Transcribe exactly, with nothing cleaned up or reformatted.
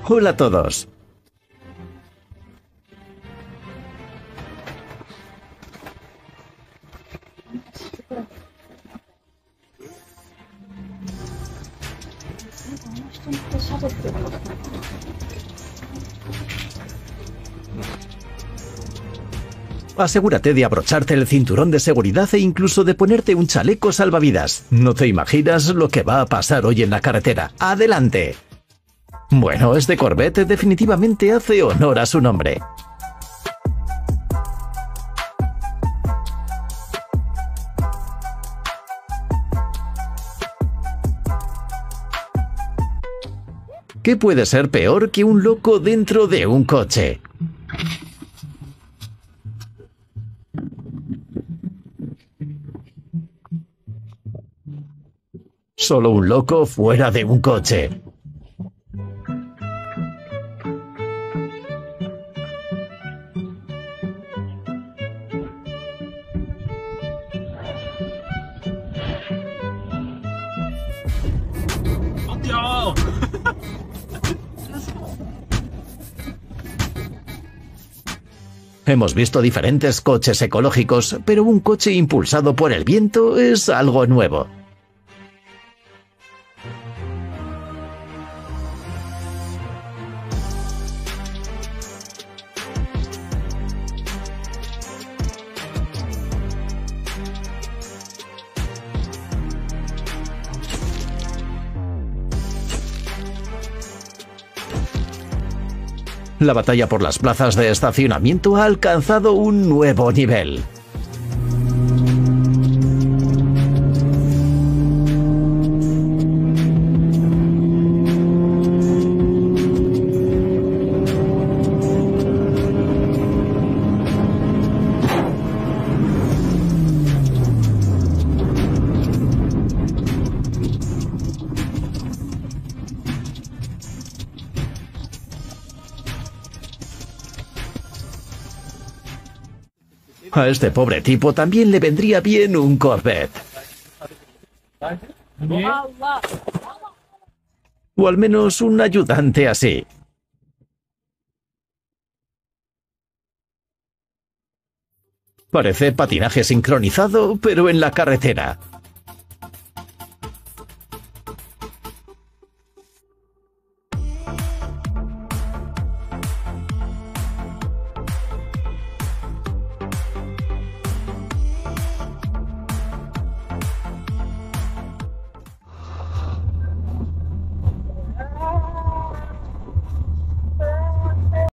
Hola a todos. Asegúrate de abrocharte el cinturón de seguridad e incluso de ponerte un chaleco salvavidas. No te imaginas lo que va a pasar hoy en la carretera. ¡Adelante! Bueno, este Corvette definitivamente hace honor a su nombre. ¿Qué puede ser peor que un loco dentro de un coche? Solo un loco fuera de un coche. Hemos visto diferentes coches ecológicos, pero un coche impulsado por el viento es algo nuevo. La batalla por las plazas de estacionamiento ha alcanzado un nuevo nivel. A este pobre tipo también le vendría bien un Corvette. O al menos un ayudante así. Parece patinaje sincronizado, pero en la carretera.